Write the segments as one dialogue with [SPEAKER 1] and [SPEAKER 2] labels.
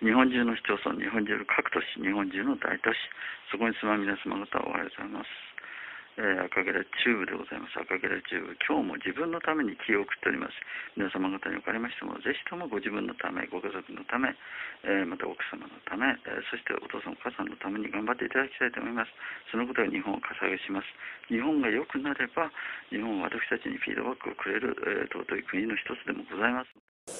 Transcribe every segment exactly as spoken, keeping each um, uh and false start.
[SPEAKER 1] 日本中の市町村、日本中の各都市、日本中の大都市、そこに住まう皆様方おはようございます。えー、赤ゲラチューブでございます。赤ゲラチューブ。今日も自分のために気を送っております。皆様方におかれましても、ぜひともご自分のため、ご家族のため、えー、また奥様のため、えー、そしてお父さんお母さんのために頑張っていただきたいと思います。そのことが日本をかさ上げします。日本が良くなれば、日本は私たちにフィードバックをくれる、えー、尊い国の一つでもございます。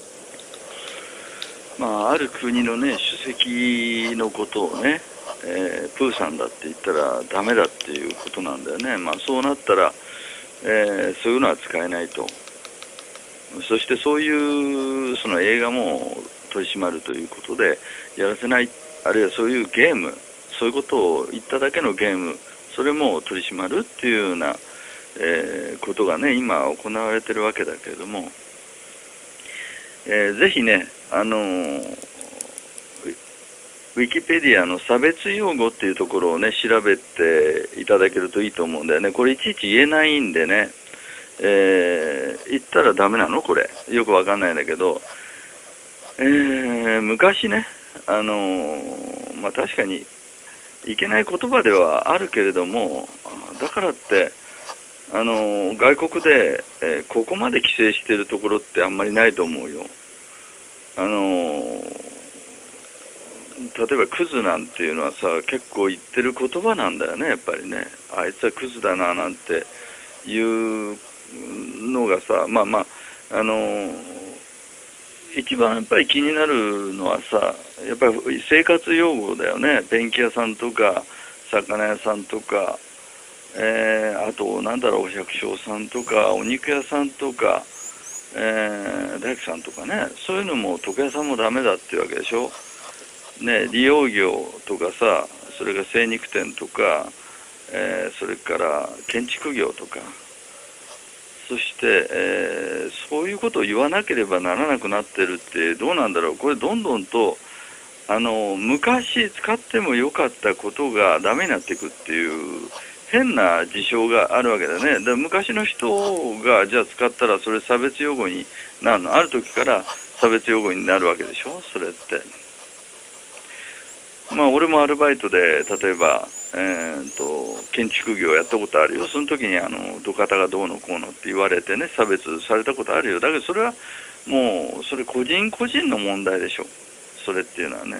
[SPEAKER 1] まあ、ある国のね、主席のことをね、えー、プーさんだって言ったらダメだっていうことなんだよね。まあ、そうなったら、えー、そういうのは使えないと。そしてそういうその映画も取り締まるということでやらせない、あるいはそういうゲーム、そういうことを言っただけのゲーム、それも取り締まるっていうような、えー、ことがね、今行われてるわけだけれども、えー、ぜひね、あのーウィキペディアの差別用語っていうところをね、調べていただけるといいと思うんだよね。これいちいち言えないんでね、えー、言ったらダメなのこれ。よくわかんないんだけど、えー、昔ね、あのー、まあ、確かにいけない言葉ではあるけれども、だからって、あのー、外国で、えー、ここまで規制してるところってあんまりないと思うよ。あのー例えばクズなんていうのはさ、結構言ってる言葉なんだよね、やっぱりね。あいつはクズだななんていうのがさ、まあまあ、あのー、一番やっぱり気になるのはさ、やっぱり生活用語だよね。ペンキ屋さんとか、魚屋さんとか、えー、あと、なんだろう、お百姓さんとか、お肉屋さんとか、えー、大工さんとかね、そういうのも床屋さんもダメだっていうわけでしょ。ね、利用業とかさ、それから精肉店とか、えー、それから建築業とか、そして、えー、そういうことを言わなければならなくなってるってどうなんだろう。これどんどんとあの昔使ってもよかったことがダメになっていくっていう変な事象があるわけだね。だから昔の人がじゃあ使ったらそれ差別用語になるの。ある時から差別用語になるわけでしょ、それって。まあ、俺もアルバイトで、例えば、えー、と建築業をやったことあるよ。その時にあの土方がどうのこうのって言われてね、差別されたことあるよ。だけどそれはもうそれ個人個人の問題でしょ、それっていうのはね。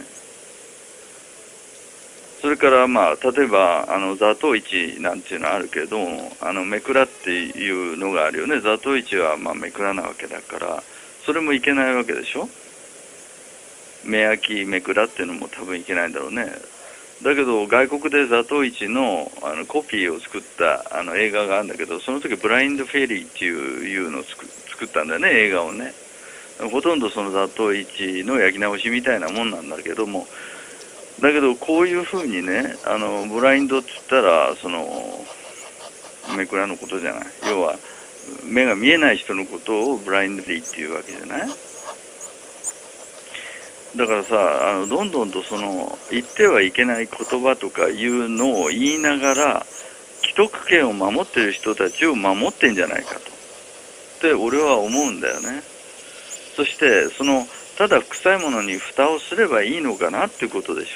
[SPEAKER 1] それからまあ例えばあの座頭市なんていうのはあるけど、あのめくらっていうのがあるよね。座頭市はまあめくらなわけだから、それもいけないわけでしょ。目焼きめくらっていうのも多分いけないんだろうね。だけど外国で座頭市のあのコピーを作ったあの映画があるんだけど、その時ブラインドフェリーっていういうのを作作ったんだよね、映画をね。ほとんどその座頭市の焼き直しみたいなもんなんだけども、だけどこういうふうにね、あのブラインドって言ったらそのめくらのことじゃない。要は目が見えない人のことをブラインドフェリーっていうわけじゃない。だからさ、あのどんどんとその言ってはいけない言葉とかいうのを言いながら既得権を守ってる人たちを守ってんじゃないかとって俺は思うんだよね。そしてそのただ臭いものに蓋をすればいいのかなっていうことでし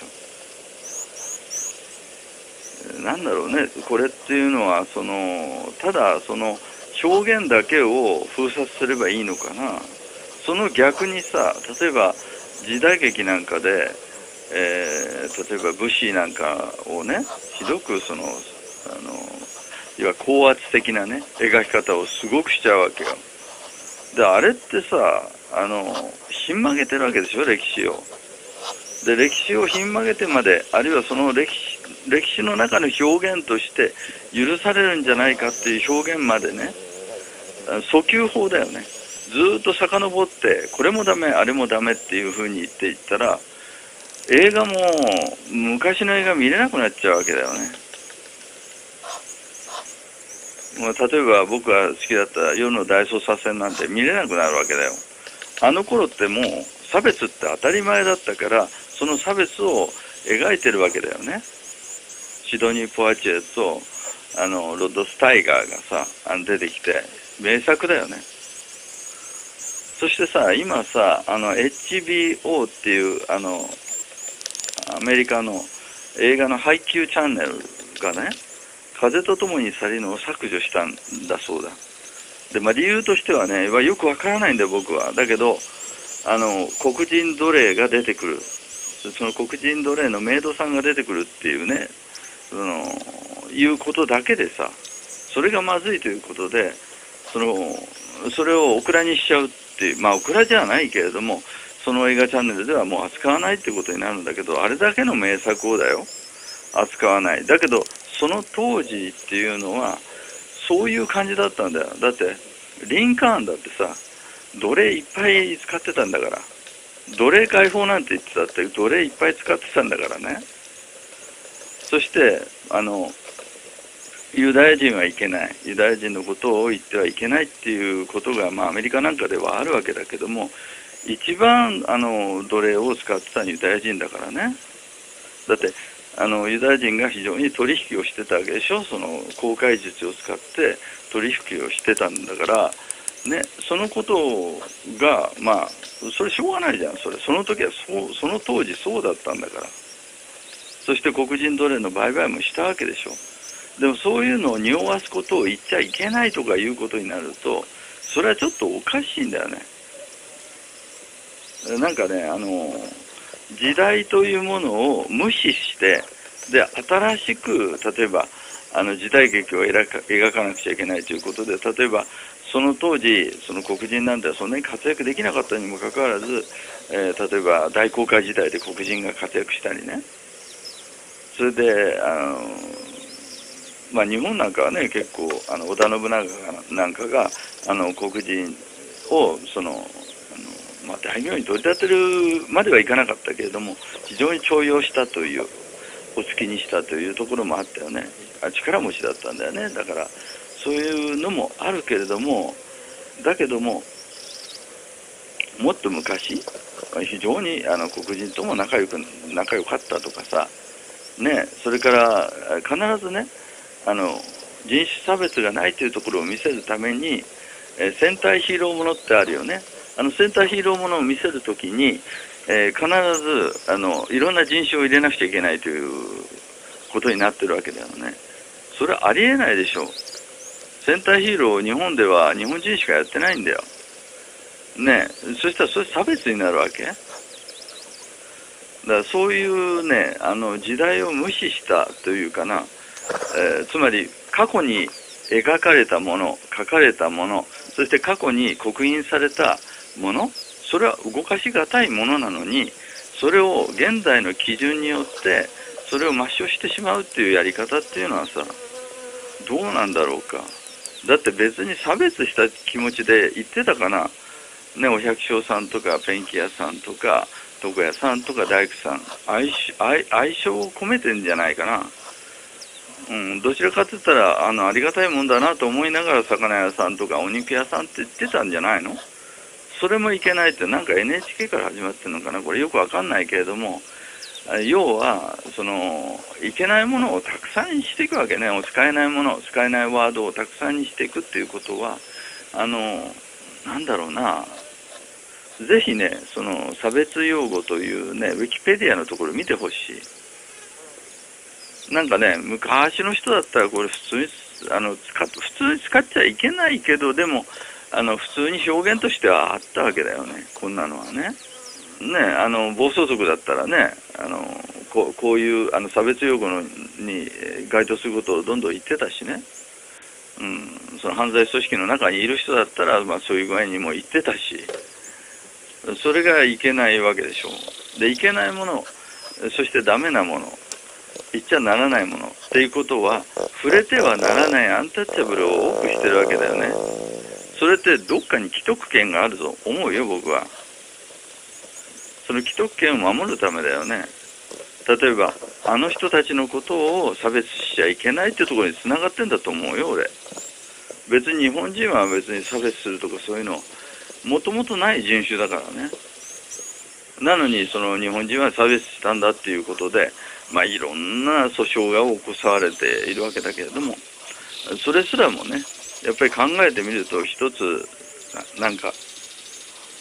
[SPEAKER 1] ょ。なんだろうね、これっていうのはそのただその表現だけを封殺すればいいのかな。その逆にさ、例えば時代劇なんかで、えー、例えば武士なんかをね、ひどくその、あの、要は高圧的なね、描き方をすごくしちゃうわけよ。で、あれってさ、あの、ひん曲げてるわけでしょ、歴史を。で、歴史をひん曲げてまで、あるいはその歴史、歴史の中の表現として許されるんじゃないかっていう表現までね、訴求法だよね。ずーっと遡ってこれもダメあれもダメっていう風に言っていったら映画も昔の映画見れなくなっちゃうわけだよね。もう例えば僕が好きだった夜の大捜査線なんて見れなくなるわけだよ。あの頃ってもう差別って当たり前だったからその差別を描いてるわけだよね。シドニー・ポワチエとあのロッド・スタイガーがさあの出てきて名作だよね。 そしてさ、今さ、あの エイチビーオー っていうあのアメリカの映画の配給チャンネルがね、風とともに去りぬを削除したんだそうだ。で、まあ、理由としてはね、よくわからないんだよ、僕は。だけど、あの黒人奴隷が出てくる、その黒人奴隷のメイドさんが出てくるっていうね、そのいうことだけでさ、それがまずいということで、そのそれをオクラにしちゃうっていう、まあオクラじゃないけれども、その映画チャンネルではもう扱わないってことになるんだけど、あれだけの名作をだよ、扱わない。だけどその当時っていうのはそういう感じだったんだよ。だってリンカーンだってさ、奴隷いっぱい使ってたんだから、奴隷解放なんて言ってたって奴隷いっぱい使ってたんだからね。そしてあのユダヤ人はいけない、ユダヤ人のことを言ってはいけないっていうことが、まあ、アメリカなんかではあるわけだけども、一番あの奴隷を使ってたユダヤ人だからね。だってあのユダヤ人が非常に取引をしてたわけでしょ、その航海術を使って取引をしてたんだからね。そのことがまあそれしょうがないじゃん、それその時はそう、その当時そうだったんだから。そして黒人奴隷の売買もしたわけでしょ。でもそういうのを匂わすことを言っちゃいけないとかいうことになると、それはちょっとおかしいんだよね。なんかね、あの時代というものを無視して、で新しく例えばあの時代劇を描か、描かなくちゃいけないということで、例えばその当時その黒人なんてそんなに活躍できなかったにもかかわらず、えー、例えば大航海時代で黒人が活躍したりね。それであのまあ、日本なんかはね、結構あの織田信長なんかがあの黒人をそのあの、まあ、大名に取り立てるまではいかなかったけれども、非常に重用したという、お付きにしたというところもあったよね。力持ちだったんだよね。だからそういうのもあるけれども、だけどももっと昔、非常にあの黒人とも仲良く仲良かったとかさ、ね、それから必ずね、あの人種差別がないというところを見せるために、えー、戦隊ヒーローものってあるよね。あの戦隊ヒーローものを見せるときに、えー、必ずあのいろんな人種を入れなくちゃいけないということになってるわけだよね。それはありえないでしょう。戦隊ヒーローを日本では日本人しかやってないんだよ。ね、そしたらそれ差別になるわけ。だからそういうね、あの時代を無視したというかな、えー、つまり過去に描かれたもの、書かれたもの、そして過去に刻印されたもの、それは動かしがたいものなのに、それを現代の基準によってそれを抹消してしまうっていうやり方っていうのはさ、どうなんだろうか。だって別に差別した気持ちで言ってたかな。ね、お百姓さんとかペンキ屋さんとか床屋さんとか大工さん、愛愛称を込めてんじゃないかな。うん、どちらかって言ったら あのありがたいもんだなと思いながら魚屋さんとかお肉屋さんって言ってたんじゃないの。それもいけないって、なんか エヌエイチケー から始まってるのかな、これよくわかんないけれども、要はそのいけないものをたくさんにしていくわけね。使えないもの、使えないワードをたくさんにしていくっていうことは、あのなんだろうな、ぜひね、その差別用語というね、ウィキペディアのところ見てほしい。なんかね、昔の人だったらこれ普通にあの使っ普通に使っちゃいけないけど、でもあの普通に表現としてはあったわけだよね、こんなのはね。ね、あの暴走族だったらね、あのこう、こういうあの差別用語のに該当することをどんどん言ってたしね、うん、その犯罪組織の中にいる人だったら、まあ、そういう具合にも言ってたし、それがいけないわけでしょう。で、いけないもの、そしてダメなもの、言っちゃならないものっていうことは、触れてはならないアンタッチャブルを多くしてるわけだよね。それってどっかに既得権があると思うよ、僕は。その既得権を守るためだよね。例えば、あの人たちのことを差別しちゃいけないっていうところにつながってんだと思うよ、俺。別に日本人は別に差別するとかそういうの、もともとない人種だからね。なのに、その日本人は差別したんだっていうことで、まあいろんな訴訟が起こされているわけだけれども、それすらもね、やっぱり考えてみると一つ、なんか、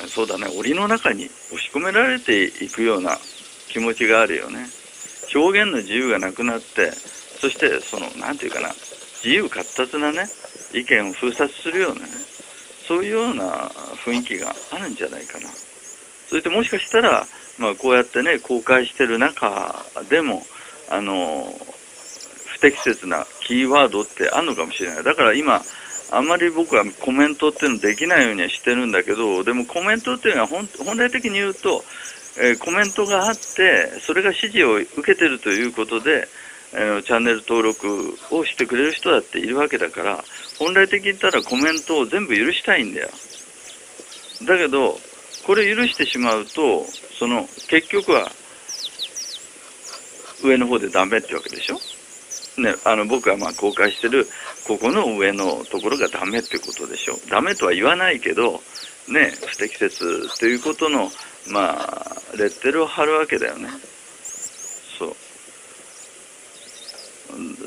[SPEAKER 1] そうだね、檻の中に押し込められていくような気持ちがあるよね。表現の自由がなくなって、そしてそのなんていうかな、自由闊達なね意見を封殺するようなね、そういうような雰囲気があるんじゃないかな。そしてもしかしたら、まあ、こうやってね公開してる中でもあの不適切なキーワードってあるのかもしれない。だから今あんまり僕はコメントっていうのできないようにはしてるんだけど、でもコメントっていうのは本本来的に言うと、えー、コメントがあってそれが支持を受けてるということで、えー、チャンネル登録をしてくれる人だっているわけだから、本来的に言ったらコメントを全部許したいんだよ。だけどこれ許してしまうと、その結局は上の方でダメってわけでしょ。ね、あの僕がまあ公開してるここの上のところがダメってことでしょ。ダメとは言わないけどね、不適切ということのまあレッテルを貼るわけだよね。そう、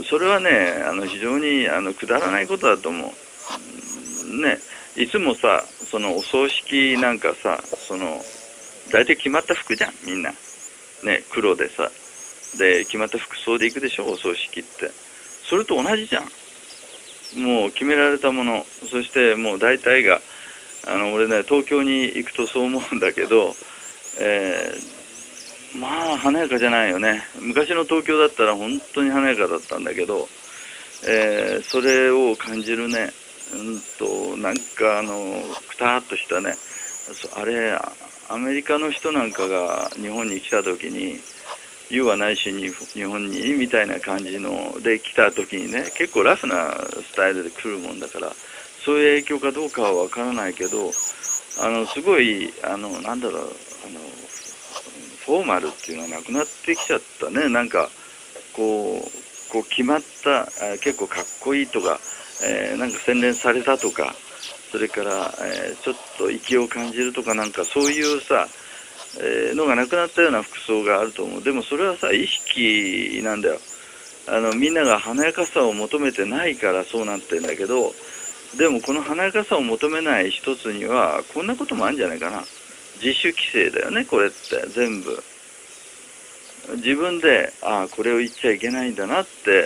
[SPEAKER 1] それはね、あの非常にあのくだらないことだと思う。ね、いつもさ、そのお葬式なんかさ、その大体決まった服じゃん、みんな。ね、黒でさ、で決まった服装で行くでしょ、お葬式って。それと同じじゃん。もう決められたもの、そしてもう大体が、あの俺ね、東京に行くとそう思うんだけど、えー、まあ華やかじゃないよね。昔の東京だったら本当に華やかだったんだけど、えー、それを感じるね。うんとなんかあのくたっとしたね、あれアメリカの人なんかが日本に来た時に、言うはないしに日本にみたいな感じので来た時にね、結構ラフなスタイルで来るもんだから、そういう影響かどうかはわからないけど、あのすごいあのなんだろう、あのフォーマルっていうのはなくなってきちゃったね。なんかこうこう決まった結構かっこいいとか、えー、なんか洗練されたとか、それから、えー、ちょっと息を感じるとか、なんかそういうさ、えー、のがなくなったような服装があると思う。でもそれはさ、意識なんだよ。あのみんなが華やかさを求めてないからそうなってんだけど、でもこの華やかさを求めない一つにはこんなこともあるんじゃないかな。自主規制だよね、これって全部。自分で、ああこれを言っちゃいけないんだなって、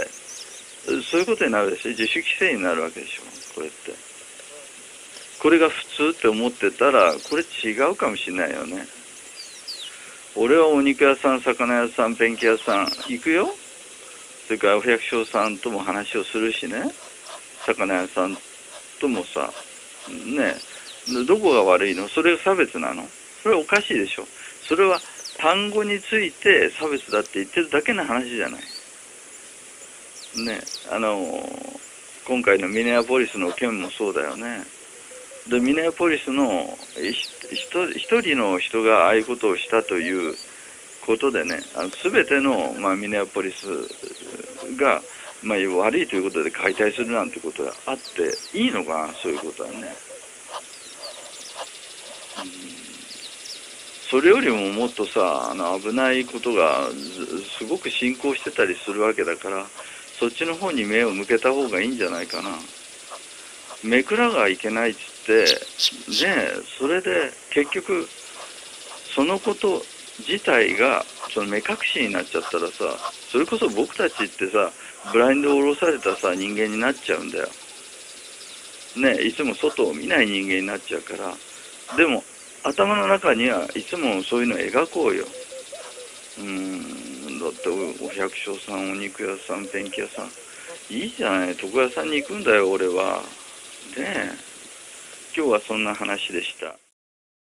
[SPEAKER 1] そういうことになるでしょ。自主規制になるわけでしょ、これって。これが普通って思ってたら、これ違うかもしれないよね。俺はお肉屋さん、魚屋さん、ペンキ屋さん行くよ。それからお百姓さんとも話をするしね。魚屋さんともさ、ね、どこが悪いの？それが差別なの？それはおかしいでしょ。それは単語について差別だって言ってるだけの話じゃない。ね、あの今回のミネアポリスの件もそうだよね。でミネアポリスの一人の人がああいうことをしたということでね、あの全ての、まあ、ミネアポリスが、まあ、悪いということで解体するなんてことがあっていいのかな、そういうことはね。うん、それよりももっとさ、あの危ないことがすごく進行してたりするわけだから、そっちの方に目を向けた方がいいんじゃないかな。めくらがいけないっつってねえ、それで結局そのこと自体がその目隠しになっちゃったらさ、それこそ僕たちってさ、ブラインドを下ろされたさ人間になっちゃうんだよね。いつも外を見ない人間になっちゃうから。でも頭の中にはいつもそういうのを描こうよ。うーん、だってお百姓さん、お肉屋さん、ペンキ屋さん、いいじゃない、床屋さんに行くんだよ俺は。ねえ、今日はそんな話でした。